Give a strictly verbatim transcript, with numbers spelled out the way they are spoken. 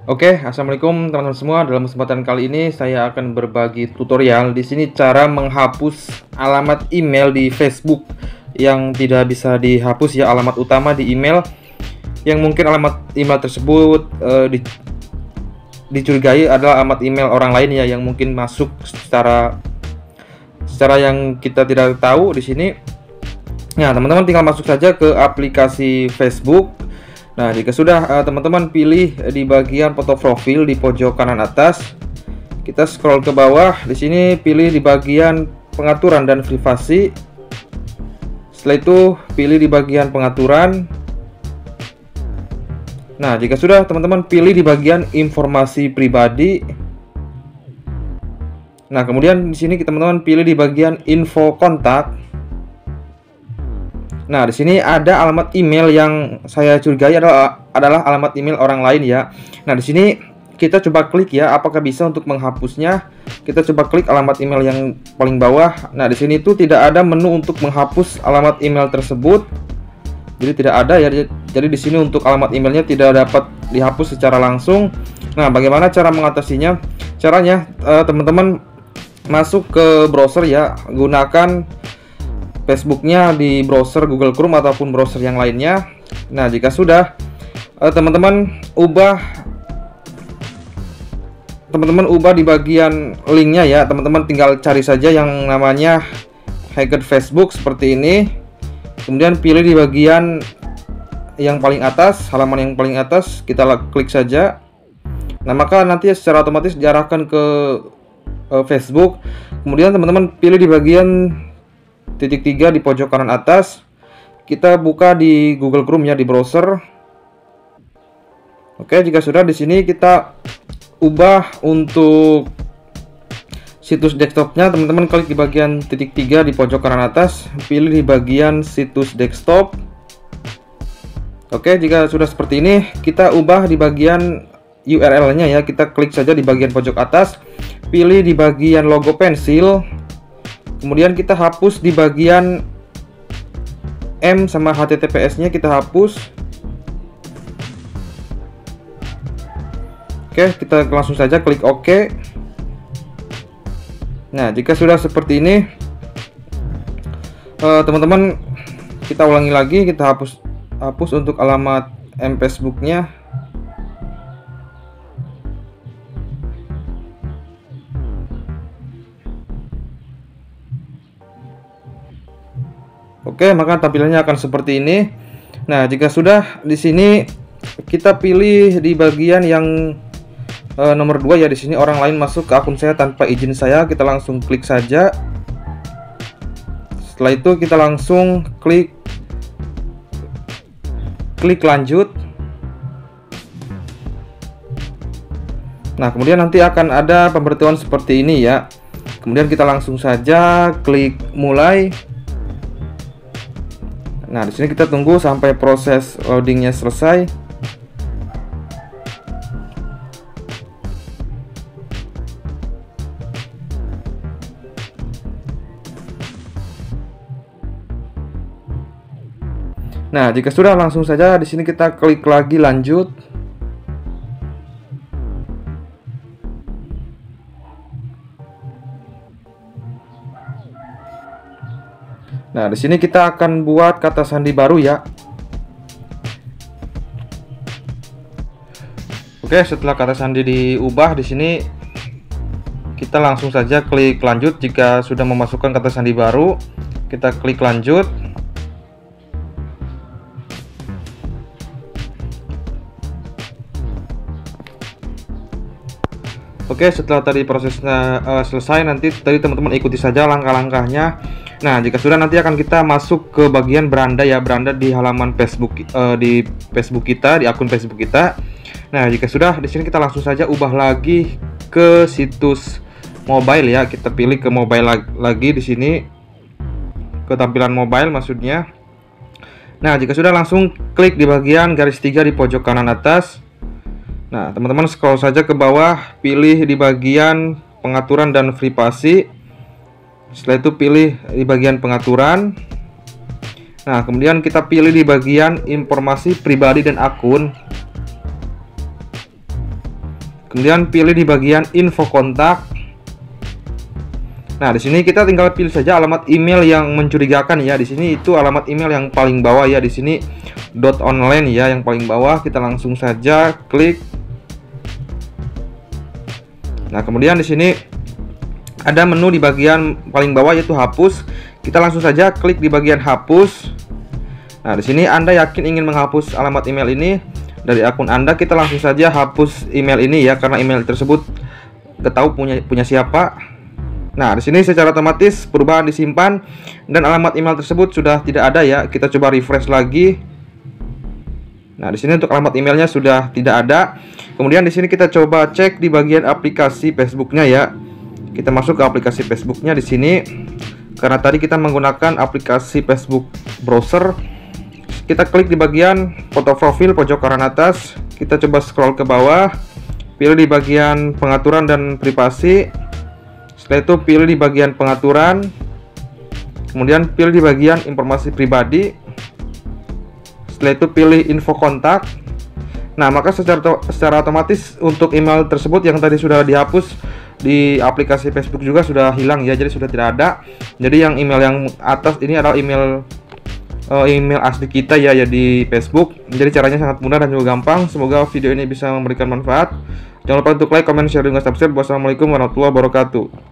Oke, assalamualaikum teman-teman semua. Dalam kesempatan kali ini saya akan berbagi tutorial di sini cara menghapus alamat email di Facebook yang tidak bisa dihapus ya, alamat utama di email yang mungkin alamat email tersebut eh, di, dicurigai adalah alamat email orang lain ya, yang mungkin masuk secara secara yang kita tidak tahu di sini. Nah, teman-teman tinggal masuk saja ke aplikasi Facebook. Nah, jika sudah uh, teman-teman pilih di bagian foto profil di pojok kanan atas, kita scroll ke bawah. Di sini pilih di bagian pengaturan dan privasi. Setelah itu pilih di bagian pengaturan. Nah, jika sudah teman-teman pilih di bagian informasi pribadi. Nah, kemudian di sini teman-teman pilih di bagian info kontak. Nah, di sini ada alamat email yang saya curigai adalah adalah alamat email orang lain ya. Nah, di sini kita coba klik ya, apakah bisa untuk menghapusnya. Kita coba klik alamat email yang paling bawah. Nah, di sini itu tidak ada menu untuk menghapus alamat email tersebut. Jadi tidak ada ya. Jadi di sini untuk alamat emailnya tidak dapat dihapus secara langsung. Nah, bagaimana cara mengatasinya? Caranya teman-teman masuk ke browser ya, gunakan Facebooknya di browser Google Chrome ataupun browser yang lainnya. Nah, jika sudah teman-teman eh, ubah teman-teman ubah di bagian linknya ya, teman-teman tinggal cari saja yang namanya Hacked Facebook seperti ini. Kemudian pilih di bagian yang paling atas, halaman yang paling atas, kita klik saja. Nah, maka nanti secara otomatis diarahkan ke eh, Facebook. Kemudian teman-teman pilih di bagian titik tiga di pojok kanan atas, kita buka di Google Chrome ya, di browser. Oke, jika sudah di sini kita ubah untuk situs desktopnya, teman-teman klik di bagian titik tiga di pojok kanan atas, pilih di bagian situs desktop. Oke, jika sudah seperti ini, kita ubah di bagian U R L-nya ya, kita klik saja di bagian pojok atas, pilih di bagian logo pensil. Kemudian kita hapus di bagian M sama H T T P S-nya, kita hapus. Oke, kita langsung saja klik OK. Nah, jika sudah seperti ini, teman-teman, uh, kita ulangi lagi, kita hapus hapus untuk alamat M Facebook-nya. Oke, maka tampilannya akan seperti ini. Nah, jika sudah di sini kita pilih di bagian yang e, nomor dua ya, di sini orang lain masuk ke akun saya tanpa izin saya, kita langsung klik saja. Setelah itu kita langsung klik klik lanjut. Nah, kemudian nanti akan ada pemberitahuan seperti ini ya. Kemudian kita langsung saja klik mulai. Nah, di sini kita tunggu sampai proses loadingnya selesai. Nah, jika sudah, langsung saja di sini kita klik lagi lanjut. Nah, di sini kita akan buat kata sandi baru ya. Oke, setelah kata sandi diubah di sini, kita langsung saja klik lanjut. Jika sudah memasukkan kata sandi baru, kita klik lanjut. Oke, setelah tadi prosesnya uh, selesai, nanti tadi teman-teman ikuti saja langkah-langkahnya. Nah, jika sudah, nanti akan kita masuk ke bagian beranda ya, beranda di halaman Facebook uh, di Facebook kita, di akun Facebook kita. Nah, jika sudah, di sini kita langsung saja ubah lagi ke situs mobile ya. Kita pilih ke mobile lagi di sini, ke tampilan mobile maksudnya. Nah, jika sudah, langsung klik di bagian garis tiga di pojok kanan atas. Nah, teman-teman scroll saja ke bawah, pilih di bagian pengaturan dan privasi. Setelah itu pilih di bagian pengaturan. Nah, kemudian kita pilih di bagian informasi pribadi dan akun. Kemudian pilih di bagian info kontak. Nah, di sini kita tinggal pilih saja alamat email yang mencurigakan ya. Di sini itu alamat email yang paling bawah ya. Di sini dot online ya, yang paling bawah. Kita langsung saja klik. Nah, kemudian di sini ada menu di bagian paling bawah yaitu hapus. Kita langsung saja klik di bagian hapus. Nah, di sini Anda yakin ingin menghapus alamat email ini dari akun Anda, kita langsung saja hapus email ini ya, karena email tersebut nggak tahu punya punya siapa. Nah, di sini secara otomatis perubahan disimpan dan alamat email tersebut sudah tidak ada ya. Kita coba refresh lagi. Nah, di sini untuk alamat emailnya sudah tidak ada. Kemudian di sini kita coba cek di bagian aplikasi Facebooknya ya. Kita masuk ke aplikasi Facebooknya di sini. Karena tadi kita menggunakan aplikasi Facebook browser. Kita klik di bagian foto profil pojok kanan atas. Kita coba scroll ke bawah. Pilih di bagian pengaturan dan privasi. Setelah itu pilih di bagian pengaturan, kemudian pilih di bagian informasi pribadi. Setelah itu pilih info kontak. Nah, maka secara secara otomatis untuk email tersebut yang tadi sudah dihapus di aplikasi Facebook juga sudah hilang ya, jadi sudah tidak ada. Jadi yang email yang atas ini adalah email uh, email asli kita ya, ya di Facebook. Jadi caranya sangat mudah dan juga gampang. Semoga video ini bisa memberikan manfaat. Jangan lupa untuk like, comment, share, dan subscribe. Wassalamualaikum warahmatullahi wabarakatuh.